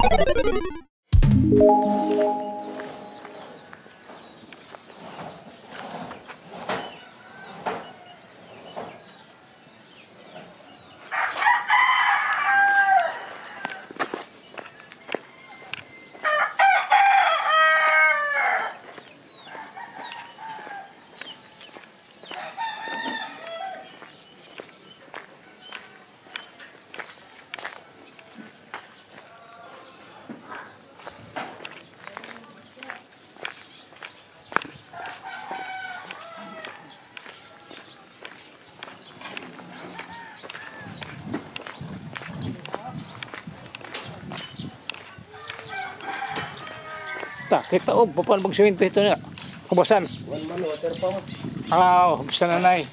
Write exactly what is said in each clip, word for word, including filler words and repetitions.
Ta, kita o, papan magsiminto ito niya. Hubasan. One man water pump. Ah, hubasan na nai.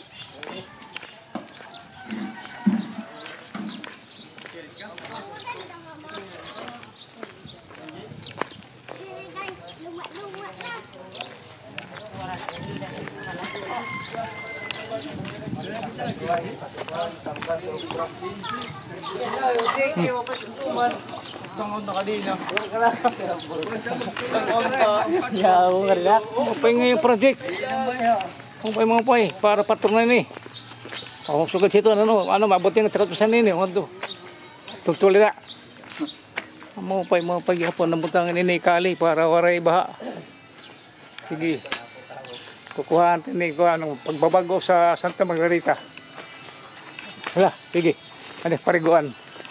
Tungkol na kanina. Ya, ngarila. Upay nga yung project. Upay mga upay, para patronan ni. Ako sugad sito, ano, ano, mabuti na tratusan nini. Ano, tutulira. Mga upay, mga upay, hapon na butangan ini kali para waray baha. Sige. Kukuhaan ini ko anong pagbabago sa Santa Margarita. Hala, sige. Ano, pariguan.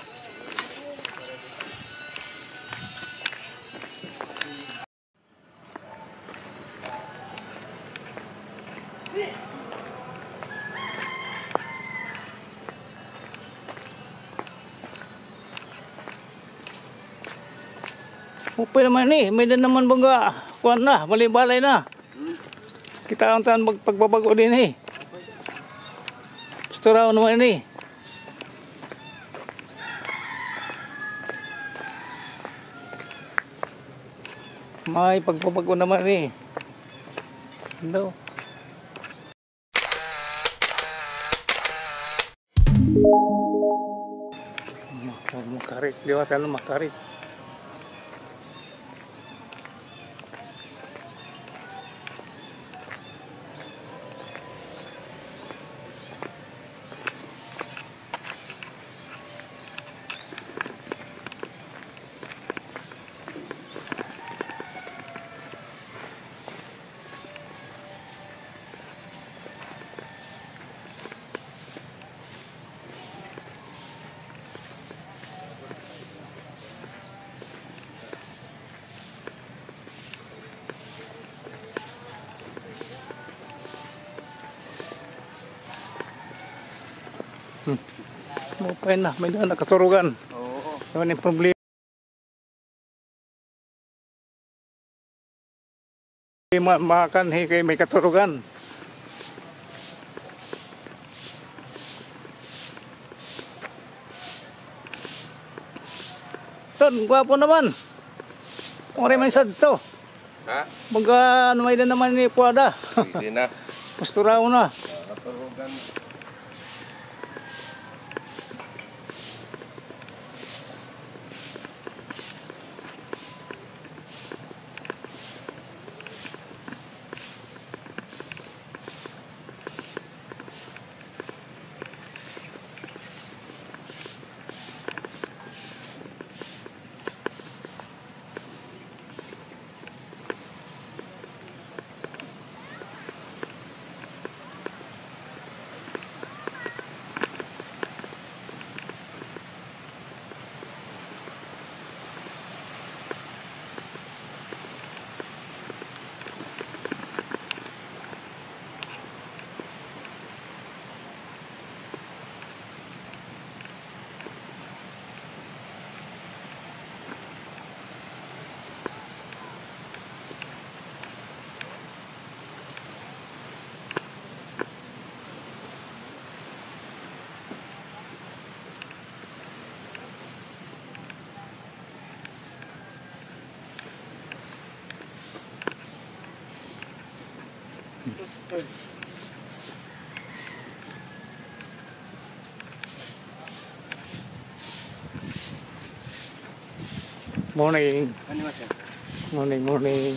Upay naman ni, may din naman bangga. Kuan na, balibalay na. Kita ang taan magpagbabago din eh. Gusto raw naman ni. May pagbabago naman ni. Ano? Makarit, liwat ano makarit. Hmm. Mupay na, may na nakaturugan. Oo. Ano yung problema? Makan hey, kay may katurugan. Ton, gwapo naman. Ori man sad to. Ha? Baga ano may naman ni Puada. Pwede na. Pasturaw na. Nakaturugan. Morning. Ano ba sir? Morning, morning.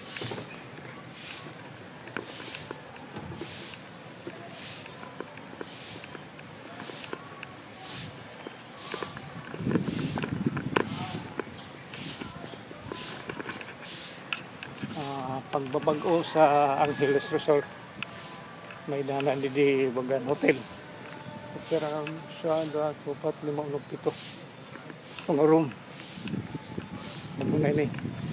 Ah, pagbabag-o sa Angeles Resort. May danan di di Bagan Hotel. Pero siya da tupat lima ulog pito. Ang room. Nabunay ni.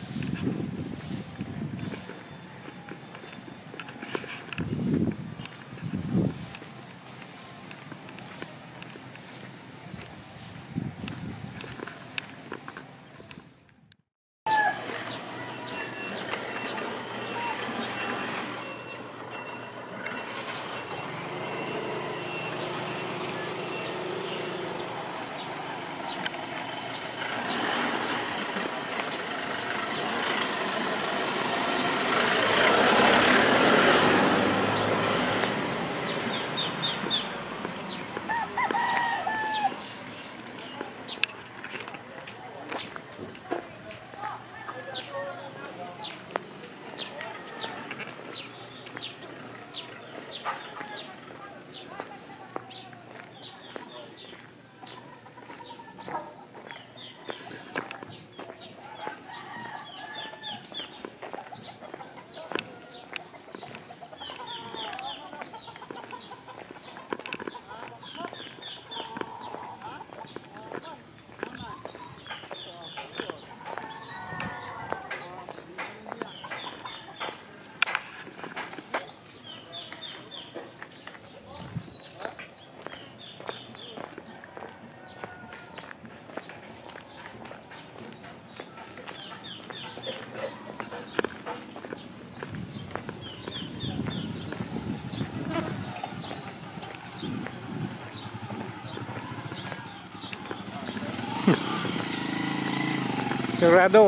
Sigurado.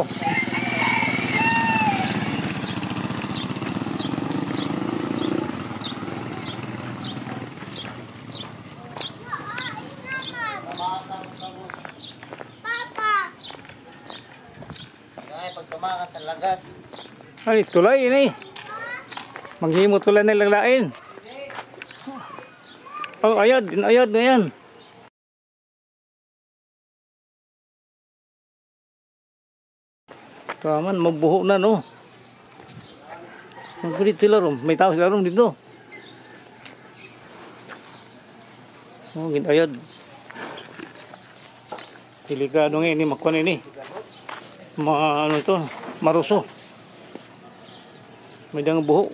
Ay, pag tumakas sa lagas. Ay, tulay ini. Manghimo tulay na laglain. Oh, ayad, ayad na yan. Kaman, magbuho na no. Magbulit sila ron. May tao sila ron dito. Oh, ginayad. Delikado nga ini, makuha ini. Ma, ano ito, maruso. May dang buho.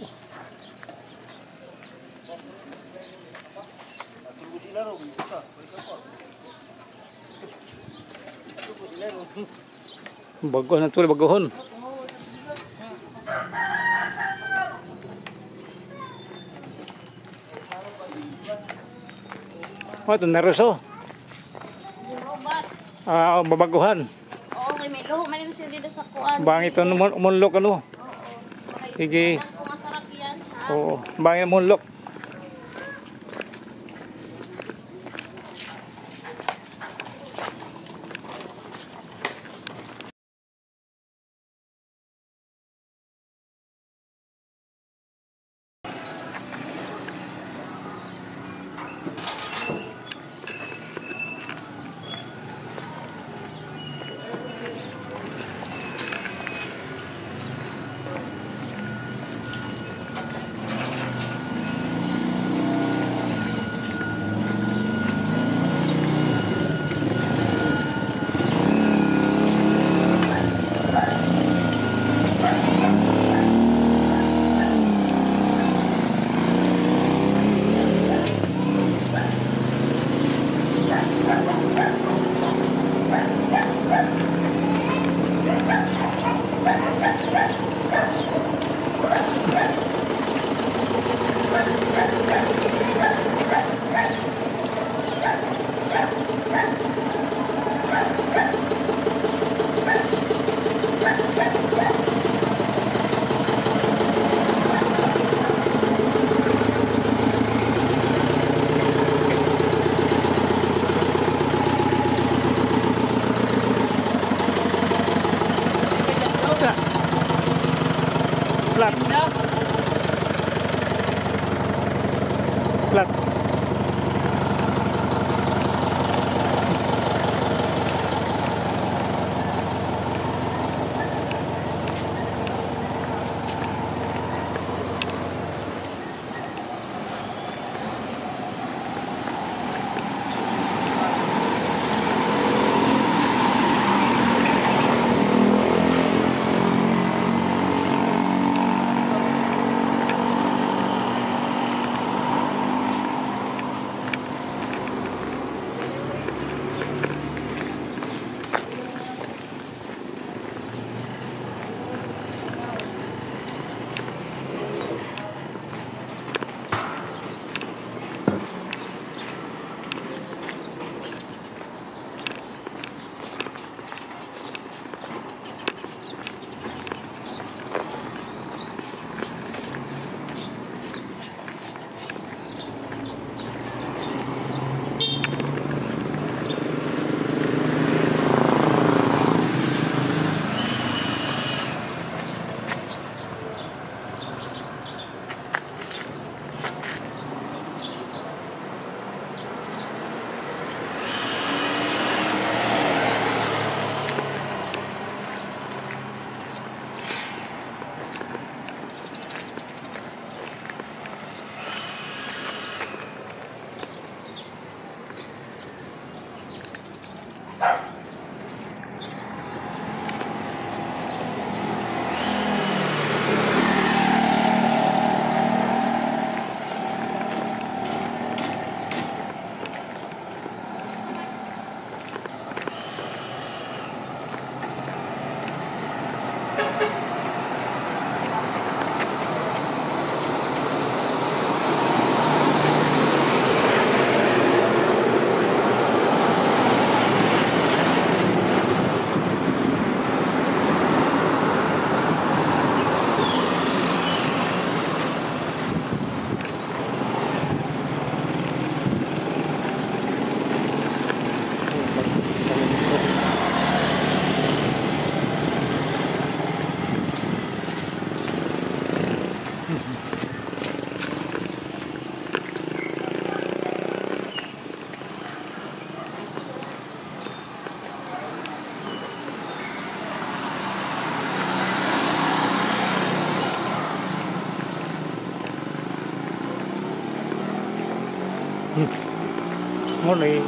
Bago na ito, bagohon. Oh, ito naruso. Robot. Ah, babaguhan. Oo, may may luho man sila dito sa kuan. Bang ito umunlok ano. Sige. Kung masarap yan, ha? Oo, bang umunlok. muli.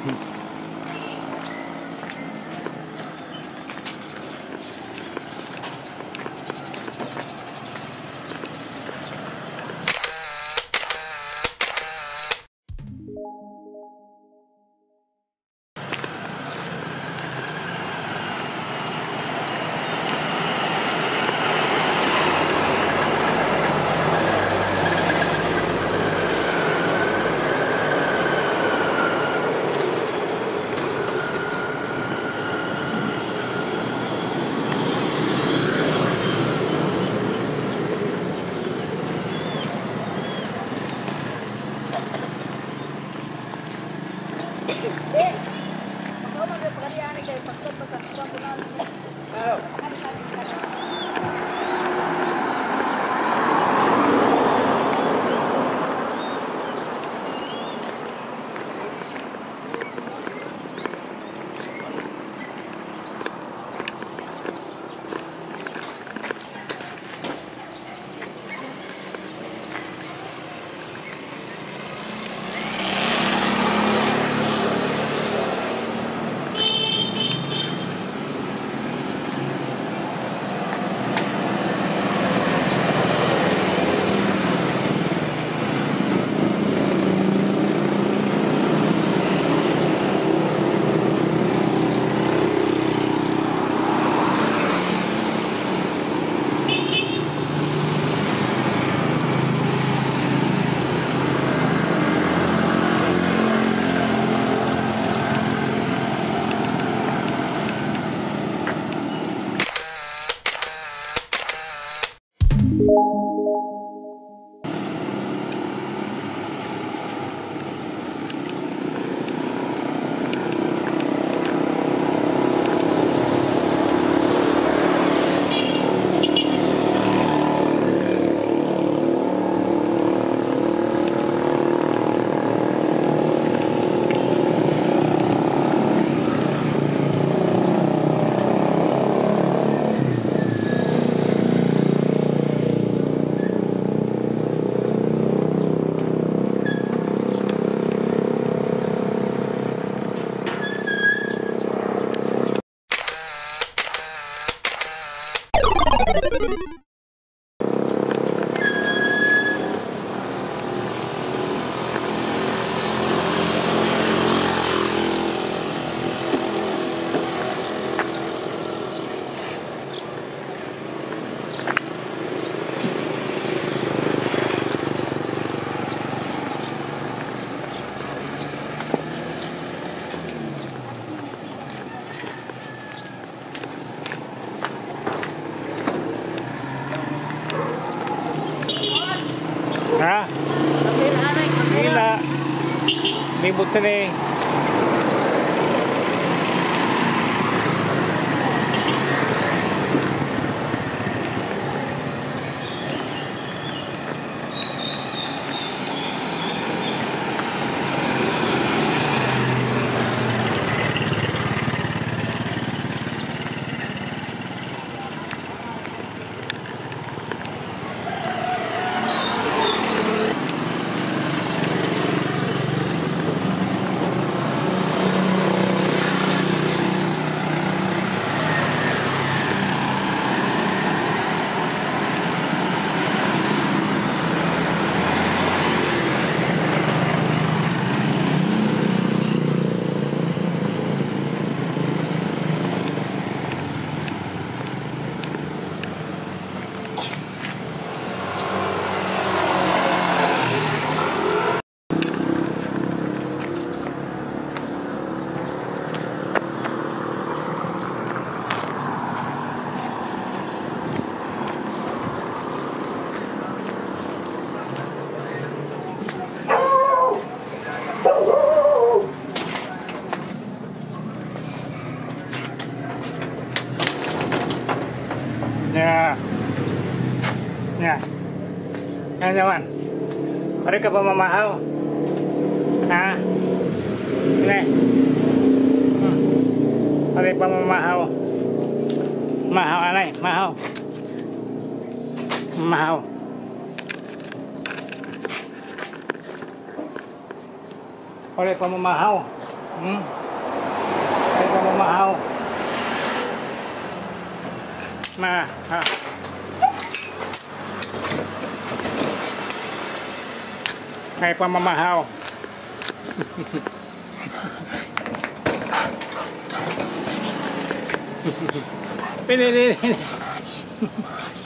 Ha? Gila. Libot na eh. Ya. Ya. Yan naman. Pare ka pa mamahaw. Ha? Ne. Pare pa mamahaw. Mahaw anay, mahaw. Mahaw. Oleh pamamahaw. Hmm? Oleh pamamahaw. Ma, ha. Ay pamamahaw. Pili, pili.